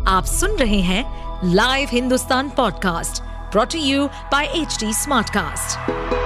आप सुन रहे हैं live Hindustan podcast brought to you by HT Smartcast.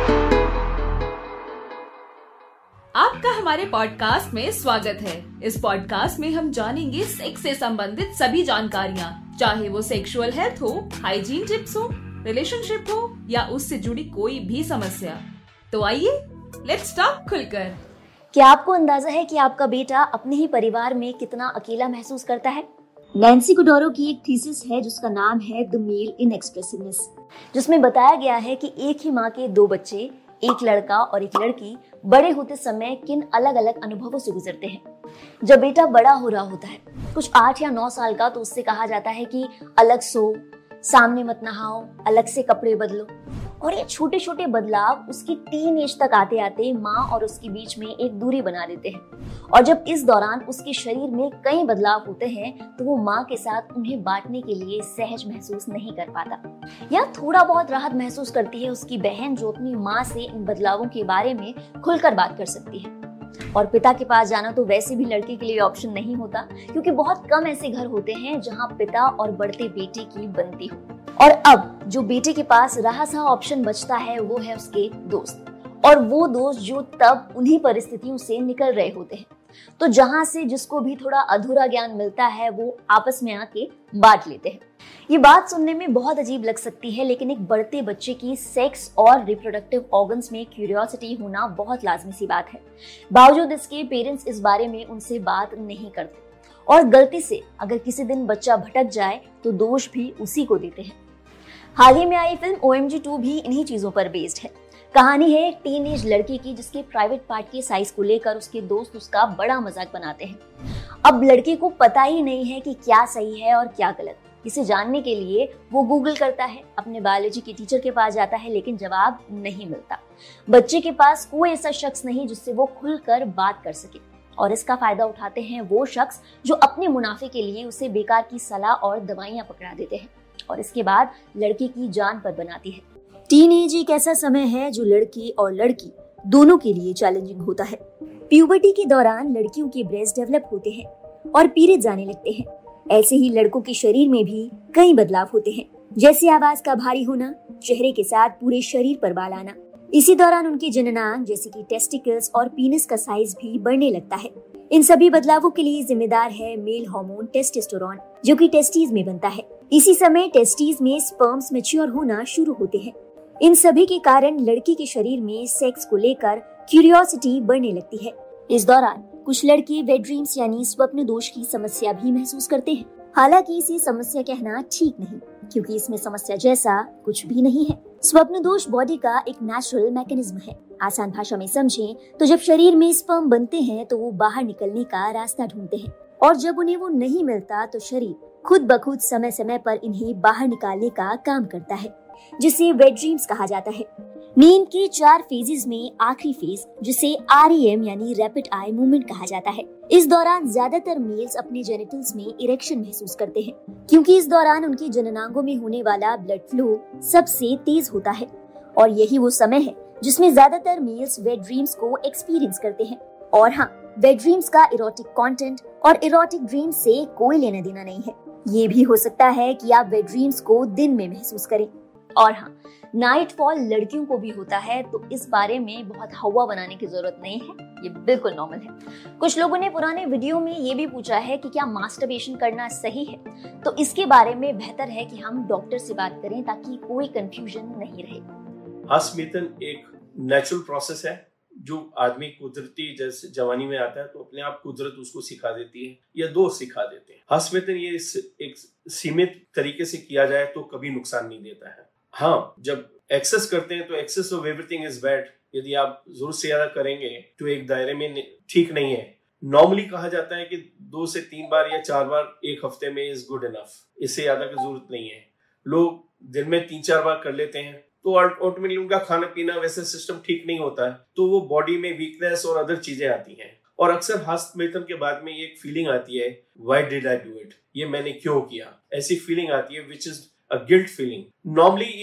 आपका हमारे पॉडकास्ट में स्वागत है। इस पॉडकास्ट में हम जानेंगे सेक्स से संबंधित सभी जानकारियाँ, चाहे वो सेक्सुअल हेल्थ हो, हाइजीन टिप्स हो, रिलेशनशिप हो या उससे जुड़ी कोई भी समस्या। तो आइए लेट्स टॉक खुलकर। क्या आपको अंदाजा है कि आपका बेटा अपने ही परिवार में कितना अकेला महसूस करता है? नैन्सी कोडारो की एक थीसिस है जिसका नाम है द मेल इनएक्सप्रेसिवनेस, जिसमें बताया गया है कि एक ही माँ के दो बच्चे, एक लड़का और एक लड़की, बड़े होते समय किन अलग अलग अनुभवों से गुजरते हैं। जब बेटा बड़ा हो रहा होता है, कुछ 8 या 9 साल का, तो उससे कहा जाता है कि अलग सो, सामने मत नहाओ, अलग से कपड़े बदलो। और ये छोटे छोटे बदलाव उसकी टीन एज तक आते आते माँ और उसके बीच में एक दूरी बना देते हैं। और जब इस दौरान उसके शरीर में कई बदलाव होते हैं तो वो माँ के साथ उन्हें बांटने के लिए सहज महसूस नहीं कर पाता, या थोड़ा बहुत राहत महसूस करती है उसकी बहन, जो अपनी माँ से इन बदलावों के बारे में खुलकर बात कर सकती है। और पिता के पास जाना तो वैसे भी लड़के के लिए ऑप्शन नहीं होता, क्योंकि बहुत कम ऐसे घर होते हैं जहाँ पिता और बढ़ते बेटे की बनती हो। और अब जो बेटे के पास रहा सा ऑप्शन बचता है वो है उसके दोस्त, और वो दोस्त जो तब उन्हीं परिस्थितियों से निकल रहे होते हैं। तो जहां से जिसको भी थोड़ा अधूरा ज्ञान मिलता है वो आपस में आके बांट लेते हैं। ये बात सुनने में बहुत अजीब लग सकती है, लेकिन एक बढ़ते बच्चे की सेक्स और रिप्रोडक्टिव ऑर्गन्स में क्यूरियोसिटी होना बहुत लाजमी सी बात है। बावजूद इसके पेरेंट्स इस बारे में उनसे बात नहीं करते, और गलती से अगर किसी दिन बच्चा भटक जाए तो दोष भी उसी को देते हैं। हाल ही में आई फिल्म OMG 2 भी इन्हीं चीजों पर बेस्ड है। कहानी है एक टीनेज लड़की की जिसके प्राइवेट पार्ट के साइज को लेकर उसके दोस्त उसका बड़ा मजाक बनाते हैं। अब लड़के को पता ही नहीं है कि क्या सही है और क्या गलत। इसे जानने के लिए वो गूगल करता है, अपने बायोलॉजी के टीचर के पास जाता है, लेकिन जवाब नहीं मिलता। बच्चे के पास कोई ऐसा शख्स नहीं जिससे वो खुलकर बात कर सके, और इसका फायदा उठाते हैं वो शख्स जो अपने मुनाफे के लिए उसे बेकार की सलाह और दवाइयां पकड़ा देते हैं, और इसके बाद लड़की की जान पर बनाती है। टीनेज एक ऐसा समय है जो लड़की और लड़की दोनों के लिए चैलेंजिंग होता है। प्यूबर्टी के दौरान लड़कियों के ब्रेस्ट डेवलप होते हैं और पीरियड्स आने लगते हैं। ऐसे ही लड़कों के शरीर में भी कई बदलाव होते हैं, जैसे आवाज का भारी होना, चेहरे के साथ पूरे शरीर पर बाल आना। इसी दौरान उनके जननांग जैसे कि टेस्टिकल्स और पीनस का साइज भी बढ़ने लगता है। इन सभी बदलावों के लिए जिम्मेदार है मेल हार्मोन टेस्टोस्टेरोन, जो कि टेस्टीज में बनता है। इसी समय टेस्टीज में स्पर्म्स मैच्योर होना शुरू होते हैं। इन सभी के कारण लड़की के शरीर में सेक्स को लेकर क्यूरियोसिटी बढ़ने लगती है। इस दौरान कुछ लड़के वेट ड्रीम्स यानी स्वप्न दोष की समस्या भी महसूस करते हैं। हालांकि इसे समस्या कहना ठीक नहीं, क्योंकि इसमें समस्या जैसा कुछ भी नहीं है। स्वप्न दोष बॉडी का एक नेचुरल मैकेनिज्म है। आसान भाषा में समझें तो जब शरीर में स्पर्म बनते हैं तो वो बाहर निकलने का रास्ता ढूंढते हैं, और जब उन्हें वो नहीं मिलता तो शरीर खुद ब खुद समय समय पर इन्हें बाहर निकालने का काम करता है, जिसे वेट ड्रीम्स कहा जाता है। नींद के 4 फेजेस में आखिरी फेज, जिसे REM यानी रैपिड आई मूवमेंट कहा जाता है, इस दौरान ज्यादातर मेल्स अपने जेनिटल्स में इरेक्शन महसूस करते हैं, क्योंकि इस दौरान उनके जननांगों में होने वाला ब्लड फ्लो सबसे तेज होता है, और यही वो समय है जिसमें ज्यादातर मेल्स वेट ड्रीम्स को एक्सपीरियंस करते हैं। और हाँ, वेट ड्रीम्स का इरोटिक कंटेंट और इरोटिक ड्रीम्स से कोई लेना देना नहीं है। ये भी हो सकता है कि आप वेट ड्रीम्स को दिन में महसूस करें। और हाँ, नाइट फॉल लड़कियों को भी होता है, तो इस बारे में बहुत हवा बनाने की जरूरत नहीं है, ये बिल्कुल नॉर्मल है। कुछ लोगों ने पुराने वीडियो में ये भी पूछा है कि क्या मास्टरबेशन करना सही है, तो इसके बारे में बेहतर है कि हम डॉक्टर से बात करें ताकि कोई कंफ्यूजन नहीं रहे। हस्तमिथन एक नेचुरल प्रोसेस है जो आदमी कुदरती जैसे जवानी में आता है तो अपने आप कुदरत उसको सिखा देती है या दोस्त सिखा देते हैं। हस्तमिथन ये एक सीमित तरीके से किया जाए तो कभी नुकसान नहीं देता है। हाँ, जब एक्सेस करते हैं तो excess of everything is bad. यदि आप जरूर से ज्यादा करेंगे तो एक दायरे में ठीक नहीं है। नॉर्मली कहा जाता है कि 2 से 3 बार या 4 बार एक हफ्ते में इज गुड इनफ, इससे ज्यादा की जरूरत नहीं है। लोग दिन में 3-4 बार कर लेते हैं तो अल्टीमेटली उनका खाना पीना वैसे सिस्टम ठीक नहीं होता है, तो वो बॉडी में वीकनेस और अदर चीजें आती हैं। और अक्सर हस्तमिथन के बाद में ये एक फीलिंग आती है, why did I do it, ये मैंने क्यों किया, ऐसी फीलिंग आती है which is a guilt feeling. Normally ये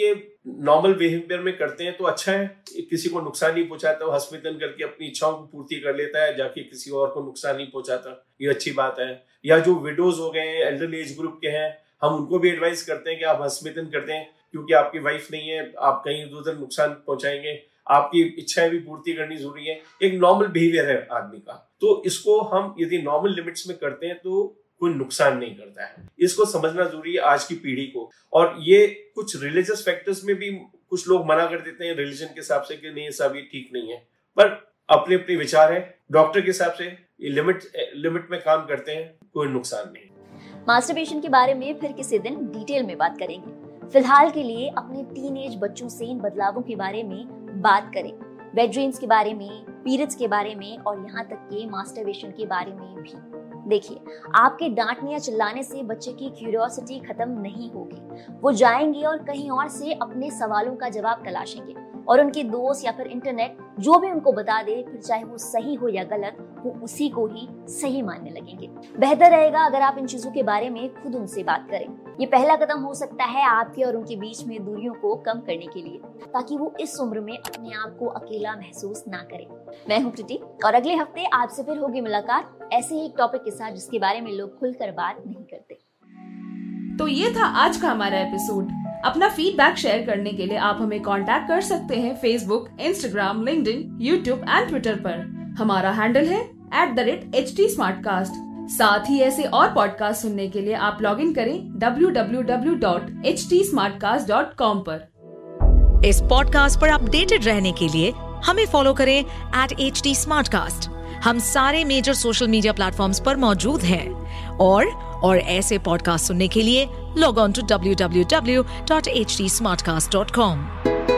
नॉर्मल बिहेवियर में करते हैं तो अच्छा है, किसी को नुकसान नहीं पहुंचाता, वो हस्मितन करके अपनी इच्छाओं को पूर्ति कर लेता है, जाके किसी और को नुकसान नहीं पहुंचाता, ये अच्छी बात है। या जो विडोज हो गए हैं, एल्डरली एज ग्रुप के हैं, हम उनको भी एडवाइस करते हैं कि आप हस्मितन करते हैं, क्योंकि आपकी वाइफ नहीं है, आप कहीं उधर नुकसान पहुंचाएंगे, आपकी इच्छाएं भी पूर्ति करनी जरूरी है। एक नॉर्मल बिहेवियर है आदमी का, तो इसको हम यदि नॉर्मल लिमिट्स में करते हैं तो कोई नुकसान नहीं करता है। इसको समझना जरूरी है आज की पीढ़ी को। और ये कुछ रिलीजियस फैक्टर्स में भी कुछ लोग मना कर देते हैं रिलीजन के हिसाब से कि नहीं ये सब ये ठीक नहीं है, पर अपने अपने विचार है। डॉक्टर के हिसाब से ये लिमिट में काम करते हैं, कोई नुकसान नहीं। मास्टरबेशन के बारे में फिर किसी दिन डिटेल में बात करेंगे। फिलहाल के लिए अपने टीनेज बच्चों से इन बदलावों के बारे में बात करें, वेट ड्रीम्स के बारे में, पीरियड्स के बारे में और यहाँ तक के मास्टरबेशन के बारे में भी। देखिए, आपके डांटने या चिल्लाने से बच्चे की क्यूरियोसिटी खत्म नहीं होगी। वो जाएंगे और कहीं और से अपने सवालों का जवाब तलाशेंगे और उनके दोस्त या फिर इंटरनेट जो भी उनको बता दे, फिर चाहे वो सही हो या गलत, वो उसी को ही सही मानने लगेंगे। बेहतर रहेगा अगर आप इन चीजों के बारे में खुद उनसे बात करें। ये पहला कदम हो सकता है आपके और उनके बीच में दूरियों को कम करने के लिए, ताकि वो इस उम्र में अपने आप को अकेला महसूस ना करे। मैं हूँ प्रीति और अगले हफ्ते आपसे फिर होगी मुलाकात ऐसे ही एक टॉपिक के साथ जिसके बारे में लोग खुलकर बात नहीं करते। तो ये था आज का हमारा एपिसोड। अपना फीडबैक शेयर करने के लिए आप हमें कांटेक्ट कर सकते हैं Facebook, Instagram, LinkedIn, YouTube and Twitter पर। हमारा हैंडल है @HT Smartcast। साथ ही ऐसे और पॉडकास्ट सुनने के लिए आप लॉग इन करें www.htsmartcast.com पर। इस पॉडकास्ट पर अपडेटेड रहने के लिए हमें फॉलो करें @HT Smartcast। हम सारे मेजर सोशल मीडिया प्लेटफॉर्म्स पर मौजूद हैं और ऐसे पॉडकास्ट सुनने के लिए लॉग ऑन टू www.htsmartcast.com।